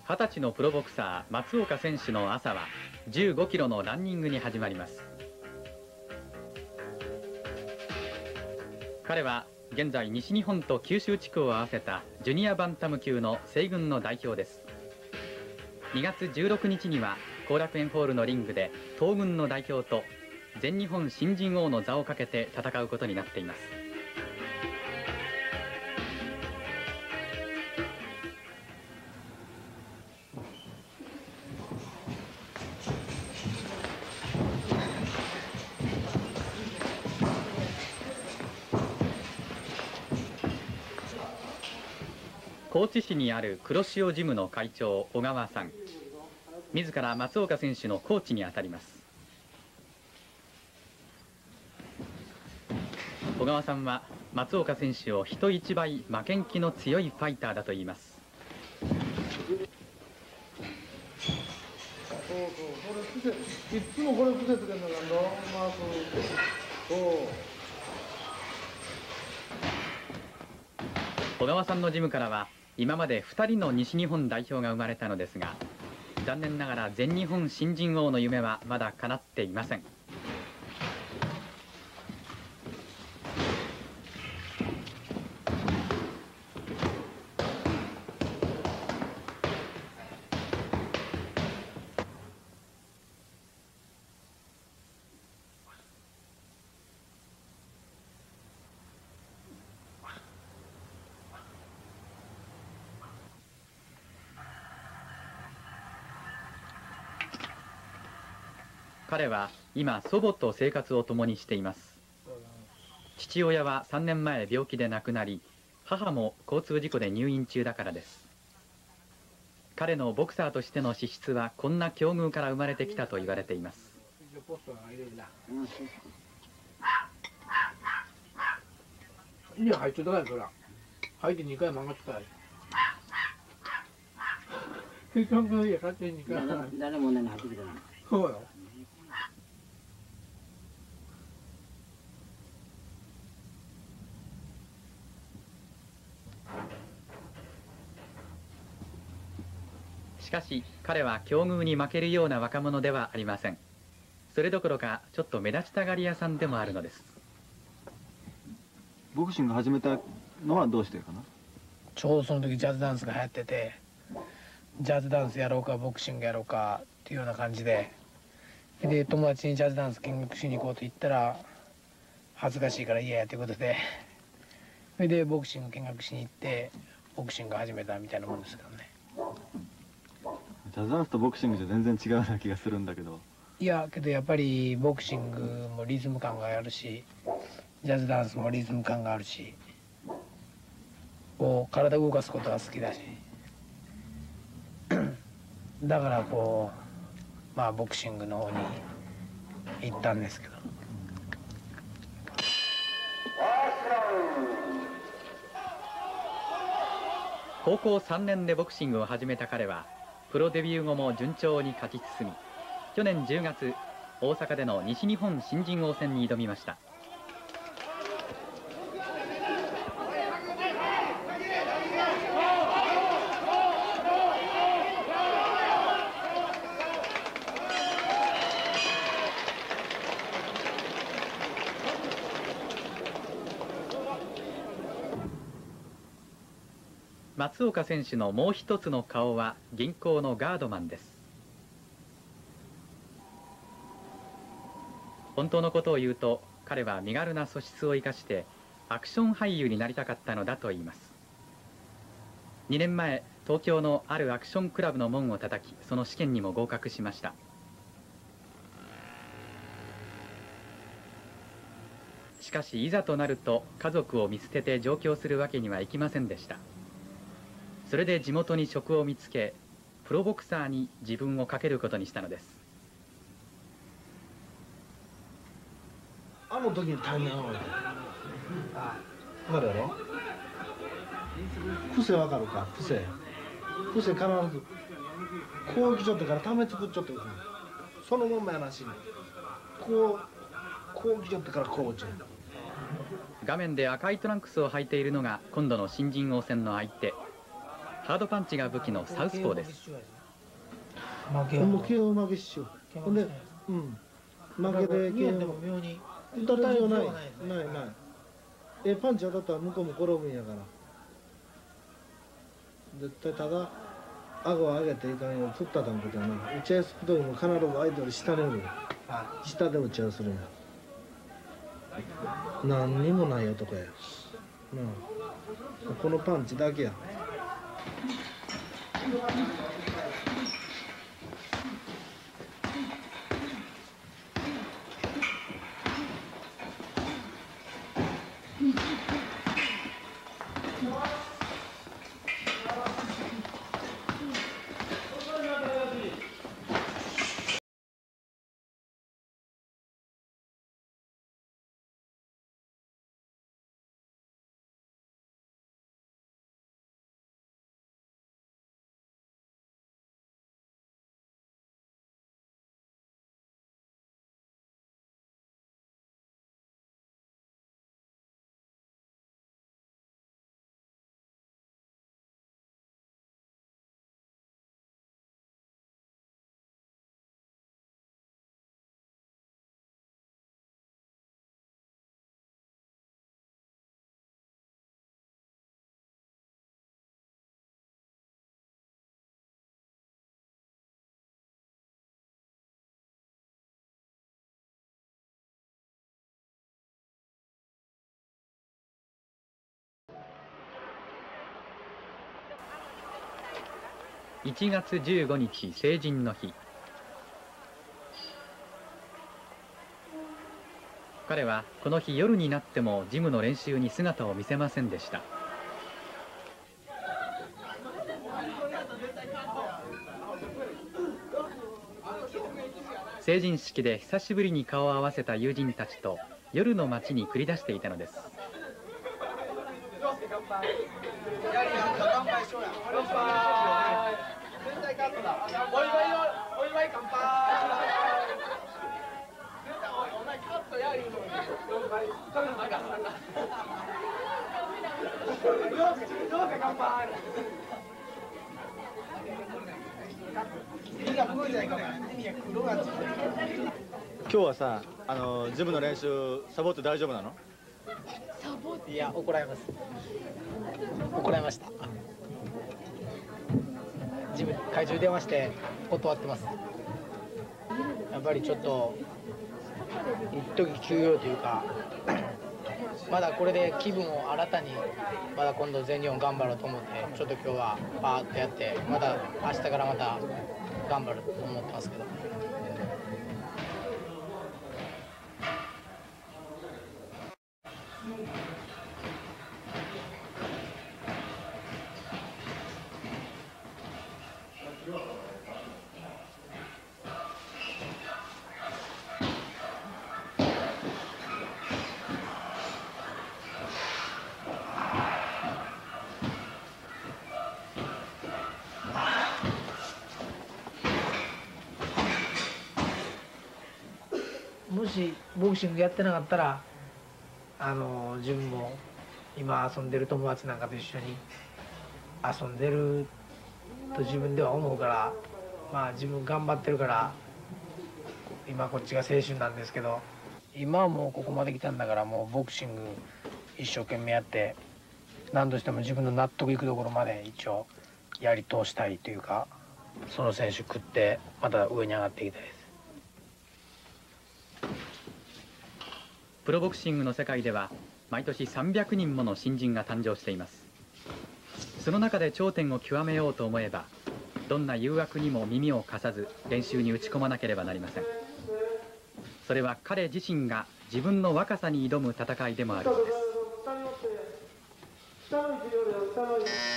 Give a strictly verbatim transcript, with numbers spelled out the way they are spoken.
はたちのプロボクサー松岡選手の朝はじゅうごキロのランニングに始まります。彼は現在西日本と九州地区を合わせたジュニアバンタム級の西軍の代表です。にがつじゅうろくにちには後楽園ホールのリングで東軍の代表と全日本新人王の座をかけて戦うことになっています。高知市にある黒潮ジムの会長小川さん、自ら松岡選手のコーチにあたります。小川さんは松岡選手を人一倍負けん気の強いファイターだと言います。 いつもこれ癖つけるのがロンマーク小川さんのジムからは今までふたりの西日本代表が生まれたのですが、残念ながら全日本新人王の夢はまだ叶っていません。彼は今祖母と生活を共にしています。父親はさんねんまえ病気で亡くなり、母も交通事故で入院中だからです。彼のボクサーとしての資質はこんな境遇から生まれてきたと言われています。 いや入っちゃったからそら入ってにかい曲がってたい結局いや勝手ににかい誰もね入ってきたな。そうよ。 しかし彼は境遇に負けるような若者ではありません。それどころかちょっと目立ちたがり屋さんでもあるのです。 ボクシング始めたのはどうしてかな。 ちょうどその時ジャズダンスが流行ってて、ジャズダンスやろうかボクシングやろうかっていうような感じで、で友達にジャズダンス見学しに行こうと言ったら恥ずかしいから嫌やということで、それでボクシング見学しに行ってボクシング始めたみたいなもんですけどね。 ジャズダンスとボクシングじゃ全然違うような気がするんだけど。 いやけどやっぱりボクシングもリズム感があるし、ジャズダンスもリズム感があるし、こう体を動かすことが好きだしだからこうまあボクシングの方に行ったんですけど。 高校さんねんでボクシングを始めた彼はプロデビュー後も順調に勝ち進み、去年じゅうがつ大阪での西日本新人王戦に挑みました。松岡選手のもう一つの顔は銀行のガードマンです。本当のことを言うと彼は身軽な素質を生かしてアクション俳優になりたかったのだと言います。にねんまえ東京のあるアクションクラブの門を叩き、その試験にも合格しました。しかしいざとなると家族を見捨てて上京するわけにはいきませんでした。それで地元に職を見つけ、プロボクサーに自分をかけることにしたのです。 あの時にタイミングが分かるやろ。癖分かるか。癖癖必ずこう来ちゃってからため作っちゃってる。そのまんまやなしにこうこう来ちゃってからこう落ちる。 画面で赤いトランクスを履いているのが今度の新人王戦の相手、 ハードパンチが武器のサウスポーです。 負けもう ケーオー 負けっしょ。ほんで、うん、負けで ケーオー 打たれようないないない。えパンチ当たったら向こうも転ぶんやから。絶対ただ顎を上げていかんように振ったたんことやな。打ち合いする時も必ず相手より下におる。下で打ち合いするんや。何にもない男や。なあこのパンチだけや。 いちがつじゅうごにち成人の日。彼はこの日夜になってもジムの練習に姿を見せませんでした。成人式で久しぶりに顔を合わせた友人たちと夜の街に繰り出していたのです。 今日はさ、あのジムの練習サボって大丈夫なの？ サボいや怒られます。怒られました。ジム会場電話して断ってます。やっぱりちょっと一時休養というか、まだこれで気分を新たにまだ今度全日本頑張ろうと思って、ちょっと今日はパーッとやって、また明日からまた頑張ると思ってますけど。もしボクシングやってなかったら、あの自分も今遊んでる友達なんかと一緒に遊んでると自分では思うから、まあ自分頑張ってるから今こっちが青春なんですけど、今はもうここまで来たんだから、もうボクシング一生懸命やって何としても自分の納得いくところまで一応やり通したいというか、その選手食ってまた上に上がっていきたいです。 プロボクシングの世界では毎年さんびゃくにんもの新人が誕生しています。その中で頂点を極めようと思えば、どんな誘惑にも耳を貸さず練習に打ち込まなければなりません。それは彼自身が自分の若さに挑む戦いでもあるのです。